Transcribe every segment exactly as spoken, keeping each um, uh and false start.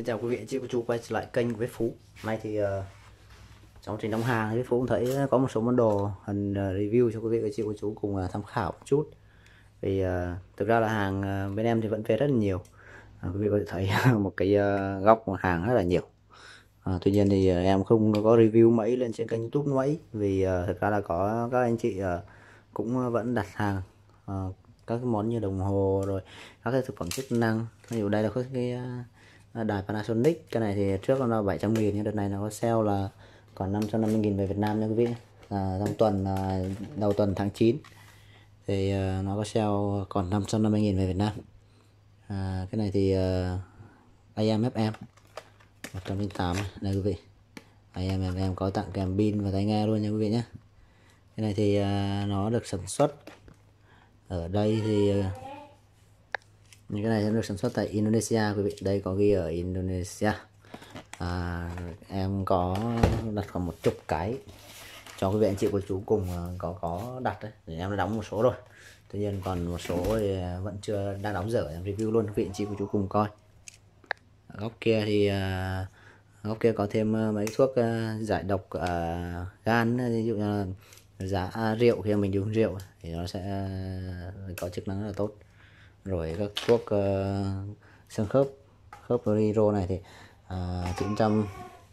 Xin chào quý vị anh chị cô chú quay trở lại kênh của Viết Phú. Hôm nay thì uh, trong trình đóng hàng Viết Phú cũng thấy có một số món đồ hình uh, review cho quý vị anh chị cô chú cùng uh, tham khảo một chút. Vì uh, thực ra là hàng uh, bên em thì vẫn về rất là nhiều. Uh, quý vị có thể thấy một cái uh, góc hàng rất là nhiều. Uh, tuy nhiên thì uh, em không có review mấy lên trên kênh YouTube mấy, vì uh, thực ra là có các anh chị uh, cũng vẫn đặt hàng uh, các cái món như đồng hồ rồi các cái thực phẩm chức năng. Ví dụ đây là có cái uh, đài Panasonic, cái này thì trước nó bảy trăm nghìn nhưng đợt này nó có sale là còn năm trăm năm mươi nghìn về Việt Nam nha quý vị. À, trong tuần à, đầu tuần tháng chín thì à, nó có sale còn năm trăm năm mươi nghìn về Việt Nam. À, cái này thì à, a em ép em một trăm lẻ tám này quý vị. a em ép em có tặng kèm pin và tai nghe luôn nha quý vị nhé. Cái này thì à, nó được sản xuất ở đây thì à, những cái này được sản xuất tại Indonesia quý vị. Đây có ghi ở Indonesia. À, em có đặt khoảng một chục cái cho quý vị anh chị cô chú cùng có có đặt đấy, để em đã đóng một số rồi. Tuy nhiên còn một số thì vẫn chưa đang đóng dở, em review luôn quý vị anh chị cô chú cùng coi. Ở góc kia thì à, góc kia có thêm mấy thuốc à, giải độc à, gan, ví dụ như là giá à, rượu, khi mình uống rượu thì nó sẽ có chức năng rất là tốt. Rồi các thuốc uh, xương khớp khớp Riro này thì uh, chín trăm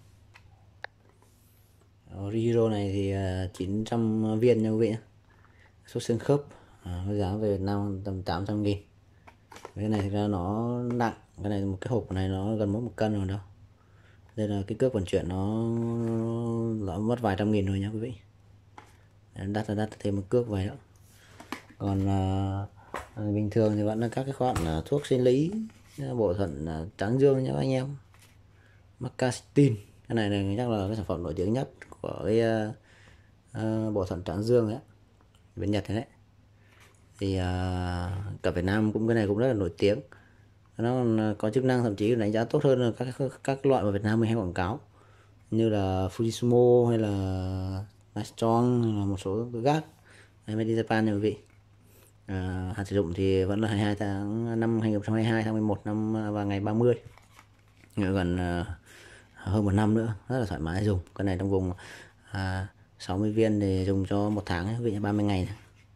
Riro này thì uh, chín trăm viên nha quý vị. Thuốc xương khớp uh, giá về Việt Nam tầm tám trăm nghìn. Cái này thì ra nó nặng, cái này một cái hộp này nó gần mỗi một cân rồi đâu. Đây là cái cước vận chuyển nó, nó mất vài trăm nghìn rồi nha quý vị. Đắt là đắt thêm một cước vậy đó. Còn uh, bình thường thì vẫn là các cái khoản uh, thuốc sinh lý, bổ thận uh, tráng dương nha các anh em. Macastin, cái này là chắc là cái sản phẩm nổi tiếng nhất của cái uh, uh, bổ thận tráng dương đấy, bên Nhật đấy. Thì uh, cả Việt Nam cũng cái này cũng rất là nổi tiếng. Nó có chức năng thậm chí đánh giá tốt hơn là các các loại mà Việt Nam mình hay quảng cáo, như là Fujisumo hay là Strong hay là một số gác hay Made in Japan nha quý vị. À, hạn sử dụng thì vẫn là hai mươi hai tháng năm hai nghìn không trăm hai mươi hai, tháng mười một năm và ngày ba mươi, gần uh, hơn một năm nữa, rất là thoải mái dùng. Cái này trong vùng uh, sáu mươi viên thì dùng cho một tháng quý vị, ba mươi ngày.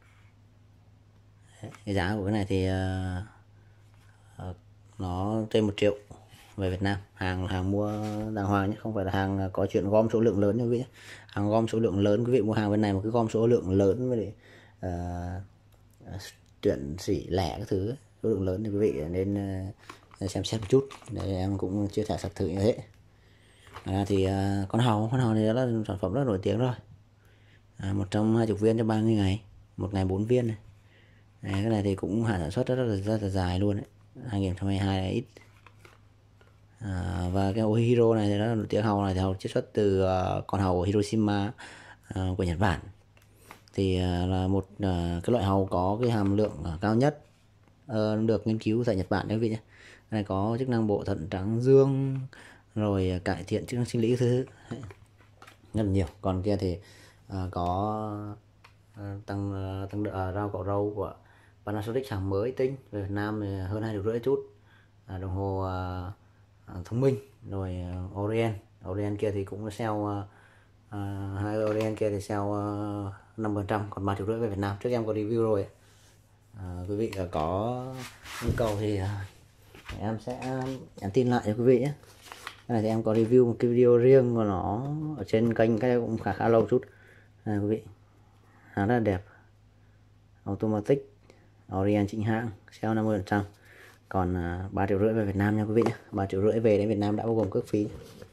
Đấy, cái giá của cái này thì uh, uh, nó trên một triệu về Việt Nam. Hàng hàng mua đàng hoàng nhé, không phải là hàng có chuyện gom số lượng lớn nha quý vị. Hàng gom số lượng lớn, quý vị mua hàng bên này mà cứ gom số lượng lớn với lại uh, chuyển sỉ lẻ các thứ số lượng lớn thì quý vị nên uh, xem xét một chút. Để em cũng chia sẻ thật thử như thế. À, thì uh, con hàu con hàu này là sản phẩm rất nổi tiếng rồi. À, một trăm hai mươi viên cho ba mươi ngày, một ngày bốn viên này. Đấy, cái này thì cũng hạn sản xuất rất là, rất là dài luôn đấy, hai nghìn không trăm hai mươi hai là ít. À, và cái hàu Hiro này thì nó nổi tiếng. Hàu này thì hàu chiết xuất từ uh, con hàu Hiroshima uh, của Nhật Bản. Thì uh, là một uh, cái loại hàu có cái hàm lượng uh, cao nhất uh, được nghiên cứu tại Nhật Bản đấy quý vị nhé. Cái này có chức năng bổ thận tráng dương, rồi uh, cải thiện chức năng sinh lý thứ rất là nhiều. Còn kia thì uh, có uh, tăng uh, tăng uh, rau cỏ râu của Panasonic, hàng mới tinh về Việt Nam thì hơn hai triệu rưỡi chút. Uh, đồng hồ uh, thông minh, rồi uh, Orient Orient kia thì cũng sale uh, uh, hai Orient kia thì sale uh, năm phần trăm, còn ba triệu rưỡi về Việt Nam. Trước em có review rồi. Uh, quý vị uh, có nhu cầu thì uh, em sẽ nhắn tin lại cho quý vị nhé. Cái này thì em có review một cái video riêng của nó ở trên kênh, cái cũng khá khá lâu chút. Này quý vị, khá là đẹp, automatic, Orient chính hãng, sale năm mươi phần trăm. Còn uh, ba triệu rưỡi về Việt Nam nha quý vị nhé. ba triệu rưỡi về đến Việt Nam đã bao gồm cước phí.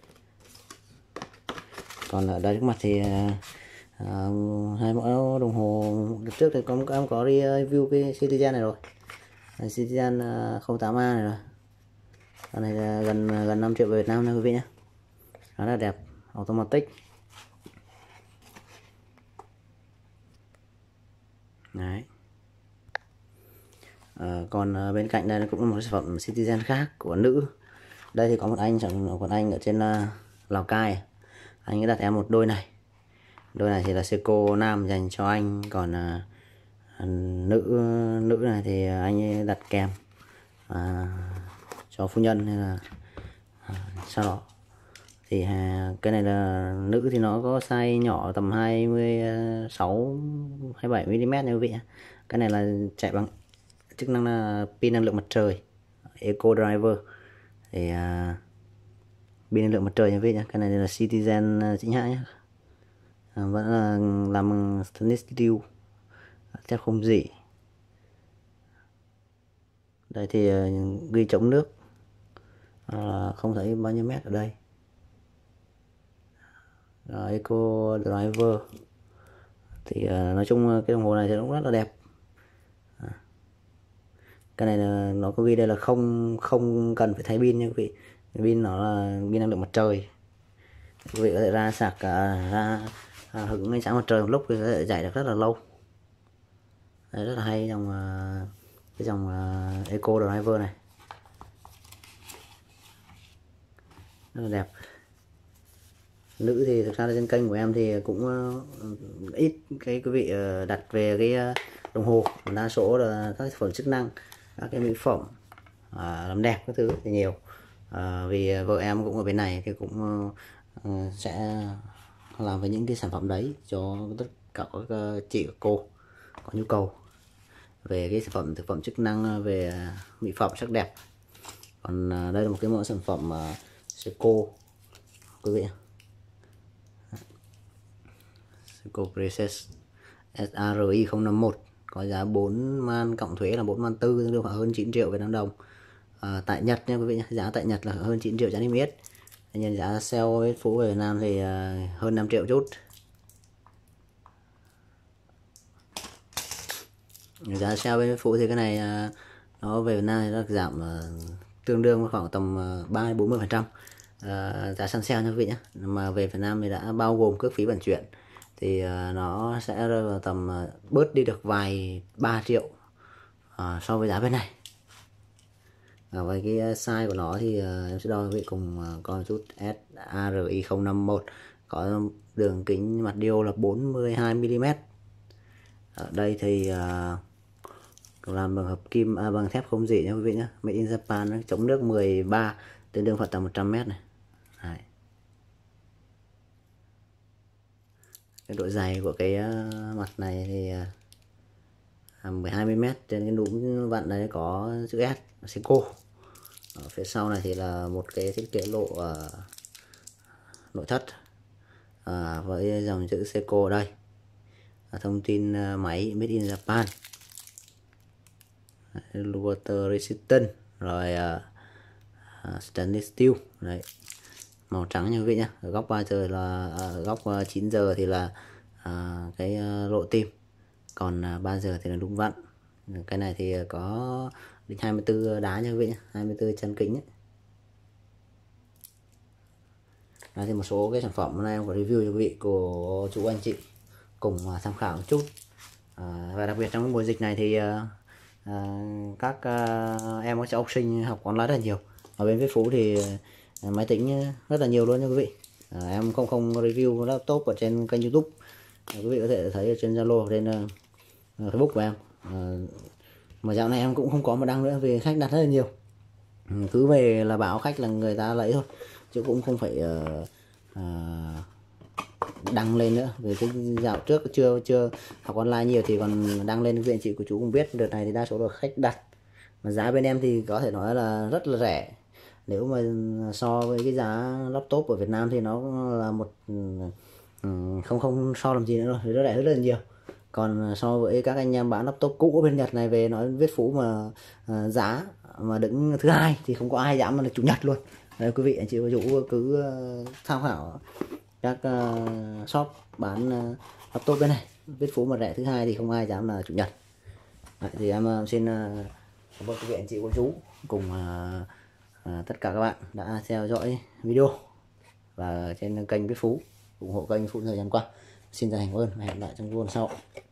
Còn ở đây trước mặt thì uh, uh, hai mẫu đồng hồ được trước thì có em có review cái Citizen này rồi. Citizen uh, không tám A này rồi. Con này là gần gần năm triệu về Việt Nam nha quý vị nhé. Rất là đẹp, automatic. Đấy. À, còn à, bên cạnh đây cũng là một sản phẩm Citizen khác của nữ. Đây thì có một anh sản một anh ở trên uh, Lào Cai. Anh ấy đặt em một đôi này. Đôi này thì là Seiko nam dành cho anh, còn uh, nữ nữ này thì anh ấy đặt kèm uh, cho phu nhân, nên là Sau đó thì à, cái này là nữ thì nó có size nhỏ tầm hai mươi sáu hai mươi bảy mi li mét nha quý vị. Cái này là chạy bằng chức năng là pin năng lượng mặt trời Eco Driver, thì à, pin năng lượng mặt trời nha quý vị nhé. Cái này là Citizen chính hãng nhé, à, vẫn là làm bằng stainless steel, thép không rỉ. Đây thì à, ghi chống nước, à, không thấy bao nhiêu mét ở đây. À, Eco Driver thì à, nói chung cái đồng hồ này thì cũng rất là đẹp. À, cái này là nó có ghi đây là không không cần phải thay pin nha quý vị. Pin nó là pin năng lượng mặt trời, quý vị có thể ra sạc cả ra à, hứng ánh sáng mặt trời một lúc thì có thể chạy được rất là lâu. Đây, rất là hay dòng uh, cái dòng uh, Eco Driver này, rất là đẹp. Nữ thì thực ra là trên kênh của em thì cũng uh, ít cái quý vị uh, đặt về cái uh, đồng hồ, đa số là các sản phẩm chức năng, các cái mỹ phẩm uh, làm đẹp các thứ thì nhiều. Uh, vì vợ em cũng ở bên này thì cũng uh, uh, sẽ làm với những cái sản phẩm đấy cho tất cả các uh, chị và cô có nhu cầu về cái sản phẩm thực phẩm chức năng, về mỹ phẩm sắc đẹp. Còn uh, đây là một cái mẫu sản phẩm uh, Seiko quý vị, Seiko Princess S A R I không năm mốt, có giá bốn man cộng thuế là bốn man tư, tương đương khoảng hơn chín triệu Việt Nam đồng. À, tại Nhật nha quý vị nhé, giá tại Nhật là hơn chín triệu giá niêm yết, nhân giá sale Phú về Việt Nam thì uh, hơn năm triệu chút. Giá sale bên Phú thì cái này uh, nó về Việt Nam thì nó giảm uh, tương đương khoảng tầm uh, ba đến bốn mươi phần trăm uh, giá săn sale nha quý vị nhé. Mà về Việt Nam thì đã bao gồm cước phí vận chuyển thì uh, nó sẽ rơi vào tầm uh, bớt đi được vài ba triệu uh, so với giá bên này. À, với cái size của nó thì uh, em sẽ đo quý vị cùng uh, coi một chút. S A R I không năm mốt có đường kính mặt điêu là bốn mươi hai mi li mét. Ở đây thì uh, làm bằng hợp kim à, bằng thép không rỉ nha quý vị nhé, Made in Japan, chống nước mười ba, tương đương khoảng tầm một trăm mét này. Đấy. Cái độ dày của cái uh, mặt này thì uh, mười hai mi li mét, trên cái núm vặn này có chữ S Seiko. Ở phía sau này thì là một cái thiết kế lộ uh, nội thất uh, với dòng chữ Seiko ở đây. Uh, thông tin uh, máy Made in Japan, water resistant, rồi uh, uh, stainless steel. Đấy, màu trắng nha quý vị nhé. Ở góc ba giờ là uh, góc uh, chín giờ thì là uh, cái uh, lộ tim, còn uh, ba giờ thì là đúng vặn. Cái này thì có đính hai mươi tư đá nha quý vị nhé, hai mươi tư chân kính ấy. Đây thì một số cái sản phẩm hôm nay em có review cho quý vị của chú anh chị cùng tham khảo một chút. À, và đặc biệt trong mùa dịch này thì à, à, các à, em có cho học sinh học online rất là nhiều. Ở bên Viết Phú thì à, máy tính rất là nhiều luôn nha quý vị. À, em không không review laptop ở trên kênh YouTube. À, quý vị có thể thấy ở trên Zalo, trên uh, Facebook của em. À, mà dạo này em cũng không có mà đăng nữa vì khách đặt rất là nhiều. Ừ, cứ về là bảo khách là người ta lấy thôi, chứ cũng không phải uh, uh, đăng lên nữa. Vì cái dạo trước chưa chưa học online nhiều thì còn đăng lên, quý anh chị của chú cũng biết. Đợt này thì đa số là khách đặt, mà giá bên em thì có thể nói là rất là rẻ. Nếu mà so với cái giá laptop ở Việt Nam thì nó là một um, không không so làm gì nữa rồi, thì nó rẻ rất là nhiều. Còn so với các anh em bán laptop cũ ở bên Nhật này về nói Viết Phú mà uh, giá mà đứng thứ hai thì không có ai dám mà là chủ nhật luôn. Đấy, quý vị anh chị và chú cứ uh, tham khảo các uh, shop bán uh, laptop bên này, Viết Phú mà rẻ thứ hai thì không ai dám là chủ nhật. Đấy, thì em uh, xin uh, cảm ơn quý vị anh chị và chú cùng uh, uh, tất cả các bạn đã theo dõi video và trên kênh Viết Phú, ủng hộ kênh Phú thời gian qua. Xin chân thành cảm ơn và hẹn lại trong video sau.